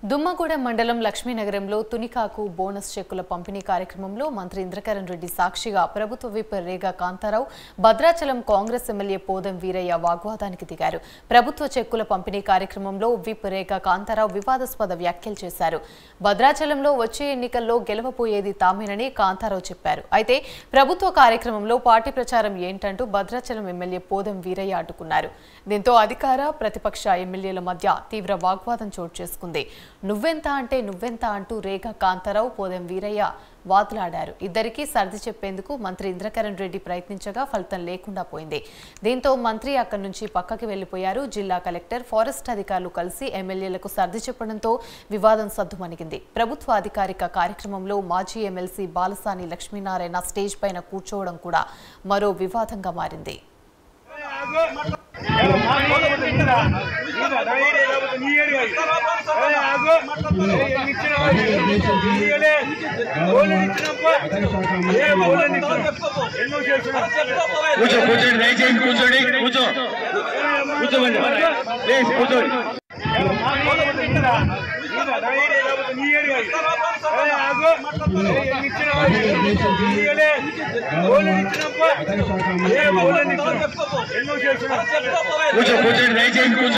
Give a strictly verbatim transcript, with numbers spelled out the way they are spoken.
దుమ్మగూడెం మండలం లక్ష్మీనగరంలో తునికాకు బోనస్ చెక్కుల పంపిణీ కార్యక్రమంలో మంత్రి ఇంద్రకరణ్ రెడ్డి సాక్షిగా ప్రభుత్వ విప్ రేగా కాంతారావు భద్రాచలం కాంగ్రెస్ ఎమ్మెల్యే పోదెం వీరయ్య వాగ్వాదానికి దిగారు. ప్రభుత్వ చెక్కుల పంపిణీ కార్యక్రమంలో విప్ రేగా కాంతారావు వివాదాస్పద వ్యాఖ్యలు చేశారు. భద్రాచలంలో వచ్చే ఎన్నికల్లో గెలవబోయేది తామేనని కాంతారావు చెప్పారు. అయితే ప్రభుత్వ కార్యక్రమంలో పార్టీ ప్రచారం ఏంటంటూ భద్రాచలం ఎమ్మెల్యే పోదెం వీరయ్య అడ్డుకున్నారు. దీంతో అధికార ప్రతిపక్ష ఎమ్మెల్యేల మధ్య తీవ్ర వాగ్వాదం చోటు చేసుకుంది. నువ్వెంత అంటే నువ్వెంత అంటూ రేగా కాంతారావు పోదెం వీరయ్య వాదులాడారు. ఇద్దరికీ సర్ది చెప్పేందుకు మంత్రి ఇంద్రకరణ్ రెడ్డి ప్రయత్నించగా ఫలితం లేకుండా పోయింది. దీంతో మంత్రి అక్కడి నుంచి పక్కకి వెళ్లిపోయారు. జిల్లా కలెక్టర్, ఫారెస్ట్ అధికారులు కలిసి ఎమ్మెల్యేలకు సర్ది చెప్పడంతో వివాదం సద్దుమణిగింది. ప్రభుత్వ అధికారిక కార్యక్రమంలో మాజీ ఎమ్మెల్సీ బాలసాని లక్ష్మీనారాయణ స్టేజ్ పైన కూర్చోవడం కూడా మరో వివాదంగా మారింది. కూర్చో కూర్చోండి దయచేసి కూర్చో